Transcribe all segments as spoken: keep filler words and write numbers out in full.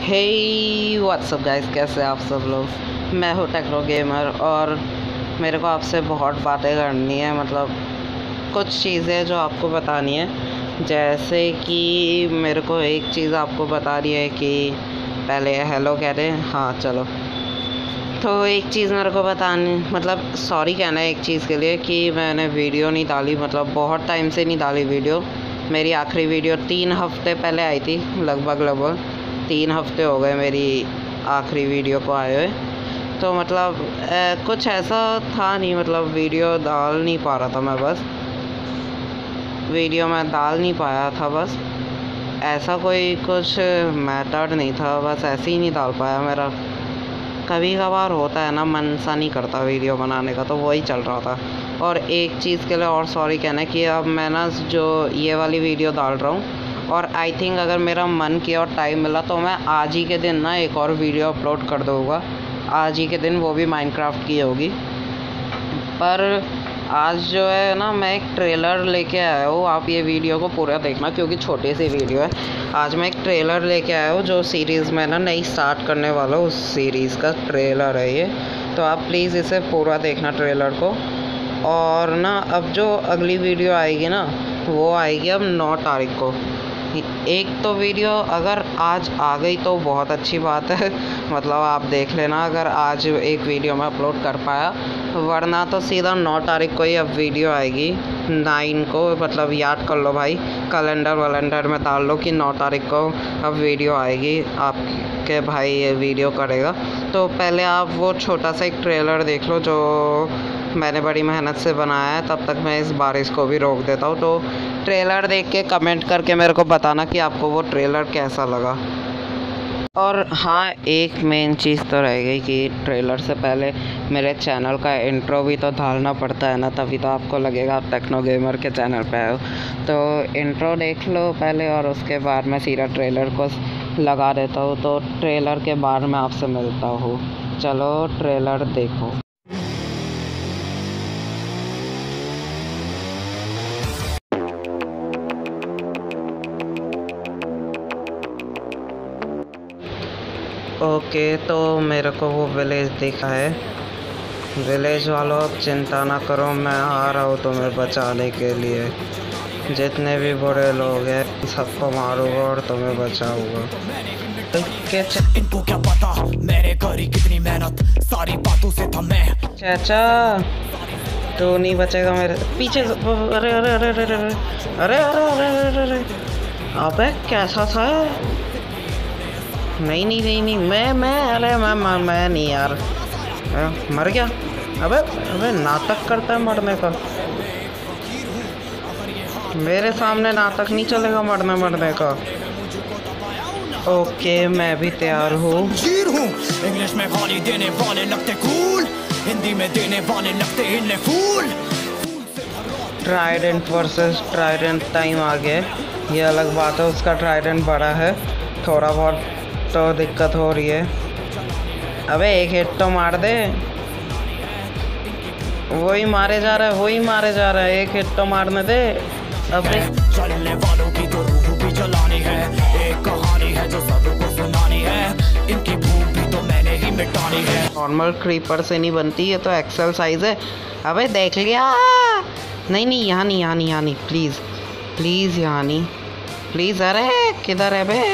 हे WhatsApp guys, कैसे आप सब लोग। मैं हूँ टेक्नो गेमर और मेरे को आपसे बहुत बातें करनी है। मतलब कुछ चीज़ें जो आपको बतानी है। जैसे कि मेरे को एक चीज़ आपको बतानी है कि पहले हेलो कह दें। हाँ चलो, तो एक चीज़ मेरे को बतानी, मतलब सॉरी कहना है एक चीज़ के लिए कि मैंने वीडियो नहीं डाली। मतलब बहुत टाइम से नहीं डाली वीडियो। मेरी आखिरी वीडियो तीन हफ्ते पहले आई थी, लगभग लगभग तीन हफ्ते हो गए मेरी आखिरी वीडियो को आए हुए। तो मतलब ए, कुछ ऐसा था नहीं, मतलब वीडियो डाल नहीं पा रहा था मैं, बस वीडियो मैं डाल नहीं पाया था। बस ऐसा कोई कुछ मैटर नहीं था, बस ऐसे ही नहीं डाल पाया। मेरा कभी कभार होता है ना, मन सा नहीं करता वीडियो बनाने का, तो वही चल रहा था। और एक चीज़ के लिए और सॉरी कहना है कि अब मैं ना जो ये वाली वीडियो डाल रहा हूँ, और आई थिंक अगर मेरा मन किया और टाइम मिला तो मैं आज ही के दिन ना एक और वीडियो अपलोड कर दूँगा। आज ही के दिन, वो भी माइनक्राफ्ट की होगी। पर आज जो है ना, मैं एक ट्रेलर लेके आया हूँ। आप ये वीडियो को पूरा देखना क्योंकि छोटी सी वीडियो है। आज मैं एक ट्रेलर लेके आया हूँ जो सीरीज़ में ना नई स्टार्ट करने वाला हूँ, उस सीरीज़ का ट्रेलर है ये। तो आप प्लीज़ इसे पूरा देखना ट्रेलर को। और ना अब जो अगली वीडियो आएगी ना, वो आएगी अब नौ तारीख को। एक तो वीडियो अगर आज आ गई तो बहुत अच्छी बात है, मतलब आप देख लेना अगर आज एक वीडियो मैं अपलोड कर पाया, वरना तो सीधा नौ तारीख को ही अब वीडियो आएगी, नाइन को। मतलब याद कर लो भाई, कैलेंडर वैलेंडर में डाल लो कि नौ तारीख को अब वीडियो आएगी, आपके भाई ये वीडियो करेगा। तो पहले आप वो छोटा सा एक ट्रेलर देख लो जो मैंने बड़ी मेहनत से बनाया है। तब तक मैं इस बारिश को भी रोक देता हूँ। तो ट्रेलर देख के कमेंट करके मेरे को बताना कि आपको वो ट्रेलर कैसा लगा। और हाँ, एक मेन चीज़ तो रह गई कि ट्रेलर से पहले मेरे चैनल का इंट्रो भी तो डालना पड़ता है ना, तभी तो आपको लगेगा आप टेक्नो गेमर के चैनल पे आए हो। तो इंट्रो देख लो पहले और उसके बाद मैं सीधा ट्रेलर को लगा देता हूँ। तो ट्रेलर के बाद मैं आपसे मिलता हूँ। चलो ट्रेलर देखो। ओके okay, तो मेरे को वो विलेज दिखा है। विलेज वालों, अब चिंता ना करो, मैं आ रहा हूँ तुम्हें बचाने के लिए। जितने भी बुरे लोग हैं सबको मारूंगा और तुम्हें बचाऊंगा। इनको क्या पता मैंने करी कितनी मेहनत, सारी बातों से था मैं। चाचा तो नहीं बचेगा मेरे पीछे। अरे अरे अरे अरे अरे अरे अरे अरे अरे अबे कैसा था? नहीं नहीं नहीं नहीं मैं मैं अरे मैं मैं, मैं नहीं यार, मर गया। अबे अबे नाटक करता है मरने का। मेरे सामने नाटक नहीं चलेगा मरने मरने का। ओके मैं भी तैयार हूँ। इंग्लिश में गाली देने वाले लगते कूल, हिंदी में देने वाले लगते इन्हें फूल। ट्राइडेंट वर्सेस ट्राइडेंट टाइम आ गया। ये अलग बात है, उसका ट्राइडेंट बड़ा है, थोड़ा बहुत तो दिक्कत हो रही है। अबे एक हिट तो मार दे। वही मारे जा रहा है, वही मारे जा रहा है, एक हिट तो मारने दे। अबे चलने वालों की तो रूह भी जलानी है, एक कहानी है जो सबको सुनानी है, इनकी भूख भी तो मैंने ही मिटानी है। नॉर्मल क्रीपर से नहीं बनती, ये तो एक्सेल साइज है। अबे देख लिया। नहीं नहीं यहाँ नहीं, यहाँ नहीं, यहाँ नहीं, प्लीज़ प्लीज़ यहाँ नहीं, प्लीज़। अरे किधर है बे?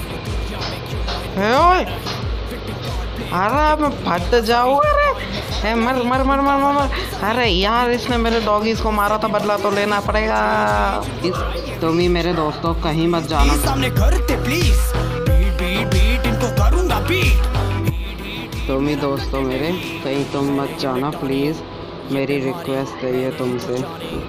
ओए अरे मैं फट जाऊँ। अरे मर मर मर मर मर मर। अरे यार इसने मेरे डॉगीज को मारा था, बदला तो लेना पड़ेगा। तुम ही मेरे दोस्तों कहीं मत जाना। सामने करते प्लीज, बीट बीट बीट इनको करूँगा बीट। तुम ही दोस्तों मेरे, कहीं तुम मत जाना प्लीज़, मेरी रिक्वेस्ट है ये तुमसे।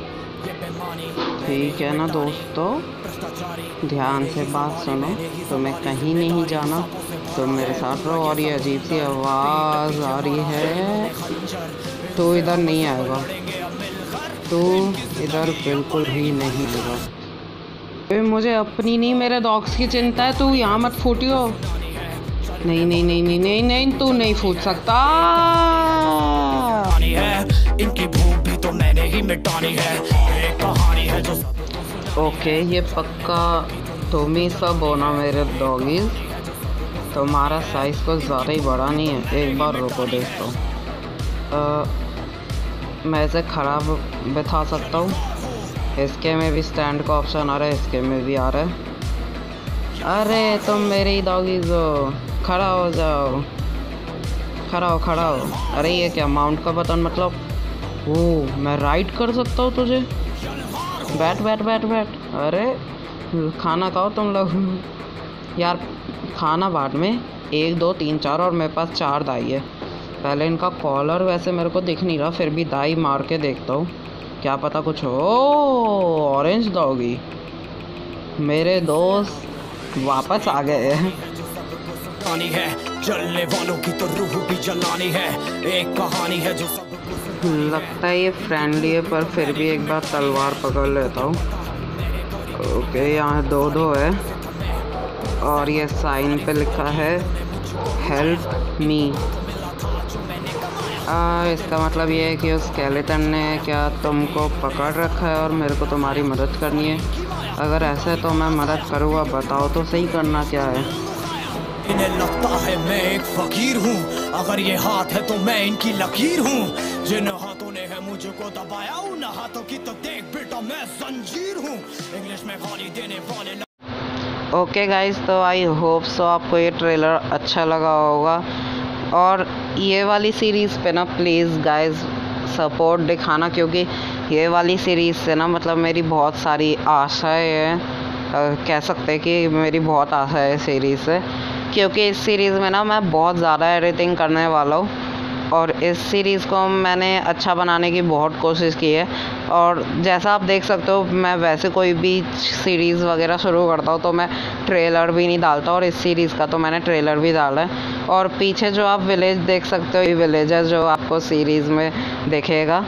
ठीक है ना दोस्तों, ध्यान से बात सुनो, तुम्हें कहीं नहीं जाना, तुम मेरे साथ रहो। और ये अजीब सी आवाज़ आ रही है, तो इधर नहीं आएगा, तो इधर बिल्कुल भी नहीं आएगा। मुझे अपनी नहीं मेरे डॉग्स की चिंता है, तू यहाँ मत फूटियो। नहीं नहीं नहीं नहीं नहीं नहीं तू नहीं फूट सकता। इनकी भूख भी तो मैंने ही मिटानी है, एक कहानी है जो। ओके ये पक्का तुम ही सब हो ना मेरे डॉगीज। तुम्हारा साइज़ कुछ ज़्यादा ही बड़ा नहीं है, एक बार रुको देखता हूँ। मैं इसे ख़राब बिठा सकता हूँ। इसके में भी स्टैंड का ऑप्शन आ रहा है, इसके में भी आ रहा है। अरे तुम मेरे ही डॉगीज़ हो, खड़ा हो जाओ, खड़ा हो खड़ा हो। अरे ये क्या माउंट का बटन, मतलब ओह मैं राइड कर सकता हूँ तुझे। बैठ बैठ बैठ बैठ। अरे खाना खाओ तुम लोग यार, खाना बाद में। एक दो तीन चार और मेरे पास चार दाई है। पहले इनका कॉलर वैसे मेरे को दिख नहीं रहा, फिर भी दाई मार के देखता हूँ, क्या पता कुछ हो। ऑरेंज डॉगी, मेरे दोस्त वापस आ गए हैं। है जलने वालों की तो रूह भी जलानी है, एक कहानी है जो सब लगता है ये फ्रेंडली है, पर फिर भी एक बार तलवार पकड़ लेता हूँ। ओके यहाँ दो दो है और ये साइन पे लिखा है हेल्प मी। इसका मतलब ये है कि उस स्केलेटन ने क्या तुमको पकड़ रखा है और मेरे को तुम्हारी मदद करनी है। अगर ऐसा है तो मैं मदद करूँगा, बताओ तो सही करना क्या है। इन्हें लगता है मैं एक फकीर हूँ, अगर ये हाथ है तो मैं इनकी लकीर हूँ। जिन हाथों ने है मुझको दबाया, उन हाथों की तो देख बेटा मैं जंजीर हूँ। इंग्लिश में गाली देने वाले। ओके गाइस, तो आई होप सो आपको ये ट्रेलर अच्छा लगा होगा। और ये वाली सीरीज़ पे ना प्लीज़ गाइस सपोर्ट दिखाना, क्योंकि ये वाली सीरीज़ से ना मतलब मेरी बहुत सारी आशाएं हैं। कह सकते हैं कि मेरी बहुत आशा है सीरीज़ से, क्योंकि इस सीरीज़ में ना मैं बहुत ज़्यादा एडिटिंग करने वाला हूँ और इस सीरीज़ को मैंने अच्छा बनाने की बहुत कोशिश की है। और जैसा आप देख सकते हो, मैं वैसे कोई भी सीरीज़ वगैरह शुरू करता हूँ तो मैं ट्रेलर भी नहीं डालता, और इस सीरीज़ का तो मैंने ट्रेलर भी डाला है। और पीछे जो आप विलेज देख सकते हो, ये विलेज है जो आपको सीरीज़ में दिखेगा।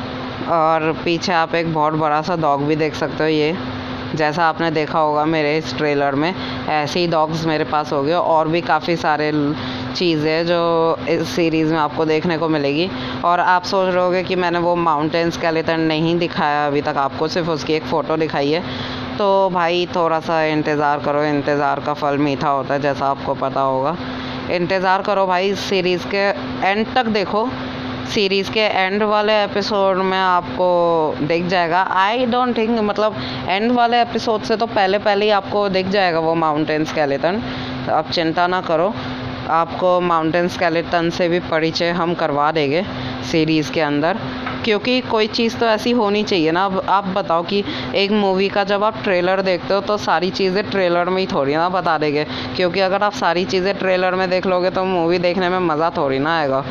और पीछे आप एक बहुत बड़ा सा डॉग भी देख सकते हो। ये जैसा आपने देखा होगा मेरे इस ट्रेलर में, ऐसे ही डॉग्स मेरे पास हो गए। और भी काफ़ी सारे चीज़ें जो इस सीरीज़ में आपको देखने को मिलेगी। और आप सोच रहे होगे कि मैंने वो माउंटेन स्केलेटन नहीं दिखाया अभी तक आपको, सिर्फ उसकी एक फ़ोटो दिखाई है। तो भाई थोड़ा सा इंतज़ार करो, इंतज़ार का फल मीठा होता है, जैसा आपको पता होगा। इंतज़ार करो भाई, सीरीज़ के एंड तक देखो। सीरीज़ के एंड वाले एपिसोड में आपको दिख जाएगा। आई डोंट थिंक, मतलब एंड वाले एपिसोड से तो पहले पहले ही आपको दिख जाएगा वो माउंटेन स्केलेटन। तो आप चिंता ना करो, आपको माउंटेन स्केलेटन से भी परिचय हम करवा देंगे सीरीज़ के अंदर, क्योंकि कोई चीज़ तो ऐसी होनी चाहिए ना। अब आप बताओ कि एक मूवी का जब आप ट्रेलर देखते हो तो सारी चीज़ें ट्रेलर में ही थोड़ी ना बता देंगे, क्योंकि अगर आप सारी चीज़ें ट्रेलर में देख लोगे तो मूवी देखने में मज़ा थोड़ी ना आएगा।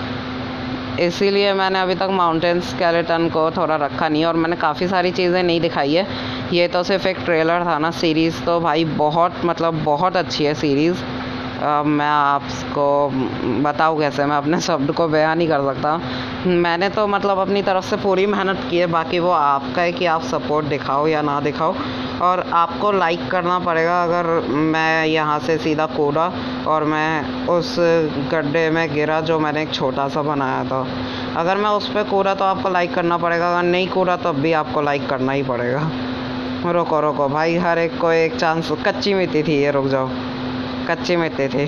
इसीलिए मैंने अभी तक माउंटेन स्केलेटन को थोड़ा रखा नहीं, और मैंने काफ़ी सारी चीज़ें नहीं दिखाई है। ये तो सिर्फ एक ट्रेलर था ना। सीरीज़ तो भाई बहुत मतलब बहुत अच्छी है सीरीज़। अब मैं आपको बताऊँ कैसे, मैं अपने शब्द को बयान नहीं कर सकता। मैंने तो मतलब अपनी तरफ से पूरी मेहनत की है, बाकी वो आपका है कि आप सपोर्ट दिखाओ या ना दिखाओ। और आपको लाइक करना पड़ेगा। अगर मैं यहाँ से सीधा कूदा और मैं उस गड्ढे में गिरा जो मैंने एक छोटा सा बनाया था, अगर मैं उस पर कूदा तो आपको लाइक करना पड़ेगा। अगर नहीं कूदा तब भी आपको लाइक करना ही पड़ेगा। रुको रुको भाई, हर एक को एक चांस। कच्ची मिट्टी थी ये, रुक जाओ, कच्ची मिट्टी थी।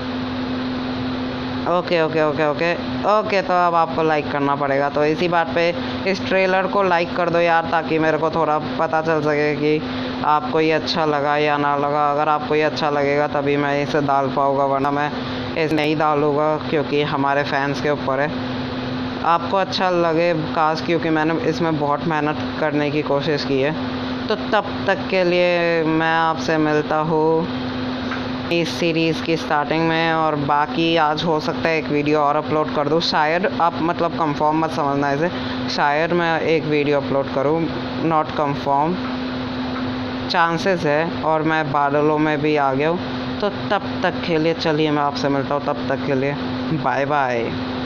Okay okay okay okay okay तो अब आपको लाइक करना पड़ेगा। तो इसी बात पे इस ट्रेलर को लाइक कर दो यार, ताकि मेरे को थोड़ा पता चल सके कि आपको ये अच्छा लगा या ना लगा। अगर आपको ये अच्छा लगेगा तभी मैं इसे डाल पाऊँगा, वरना मैं इसे नहीं डालूँगा, क्योंकि हमारे फैंस के ऊपर है। आपको अच्छा लगे काश, क्योंकि मैंने इसमें बहुत मेहनत करने की कोशिश की है। तो तब तक के लिए मैं आपसे मिलता हूँ इस सीरीज़ की स्टार्टिंग में। और बाकी आज हो सकता है एक वीडियो और अपलोड कर दूँ, शायद। आप मतलब कंफर्म मत समझना इसे, शायद मैं एक वीडियो अपलोड करूँ, नॉट कंफर्म, चांसेस है। और मैं बादलों में भी आ गया हूँ। तो तब तक के लिए चलिए मैं आपसे मिलता हूँ, तब तक के लिए बाय बाय।